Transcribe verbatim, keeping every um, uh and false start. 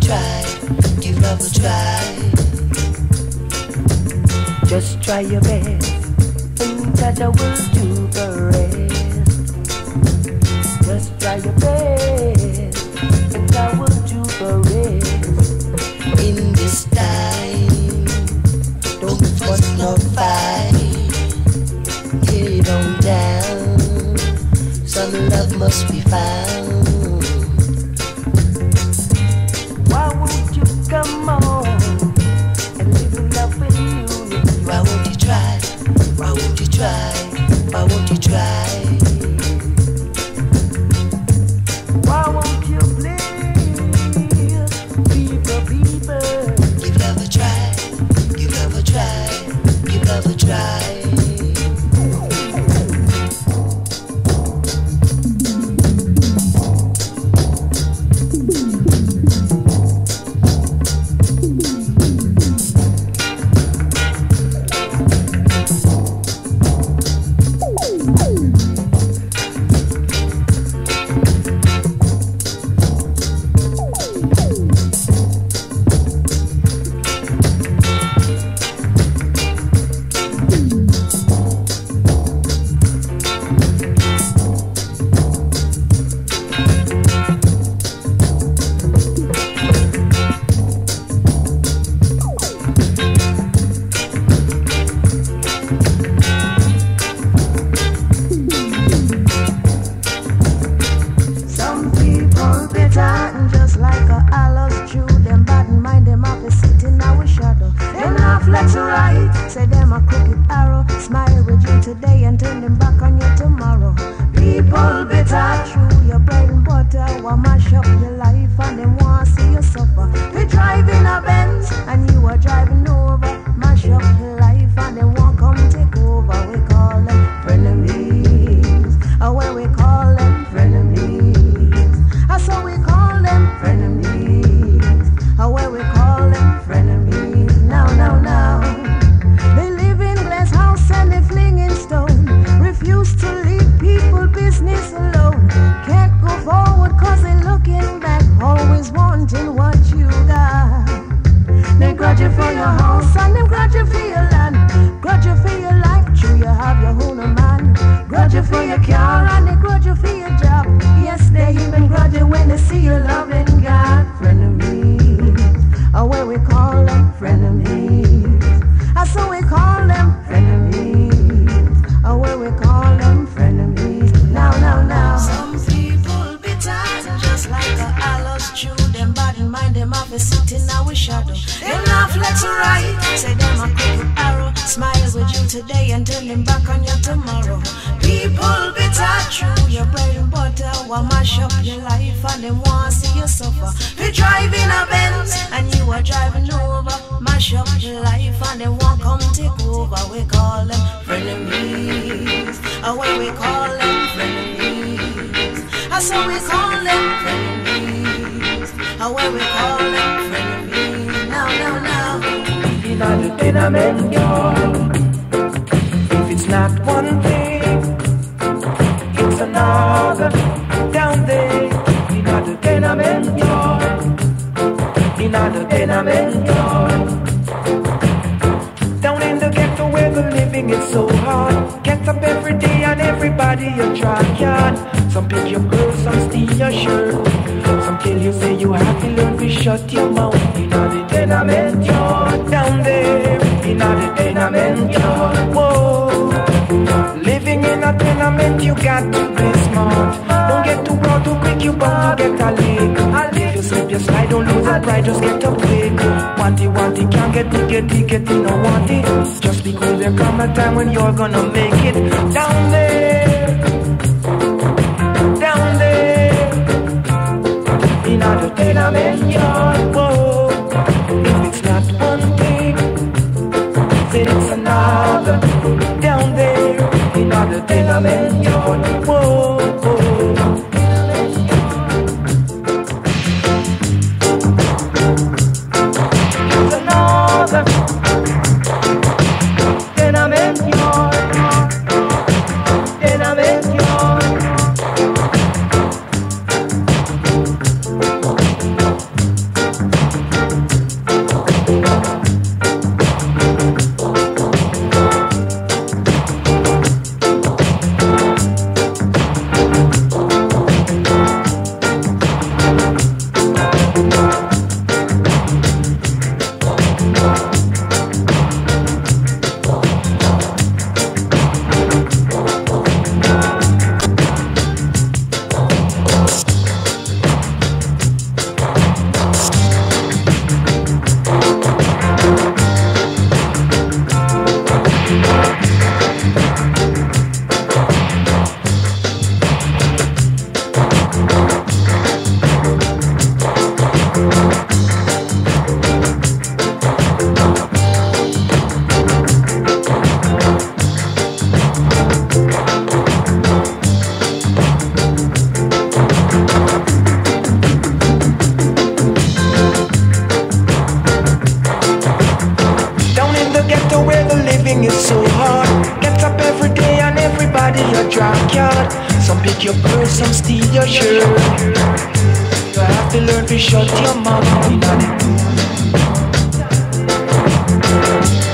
try, give love a try. Just try your best, and Jaja will do the rest. Just try your best, and I will do the rest. In this time, don't fuss nor fight. Get it on down, some love must be found. Why won't you come on and live in love with you? Why won't you try? Why won't you try? Why won't you try? Why won't you please, people, people? Give love a try, give love a try, give love a try. take your purse, some steal your shirt. You have to learn to shut your mouth.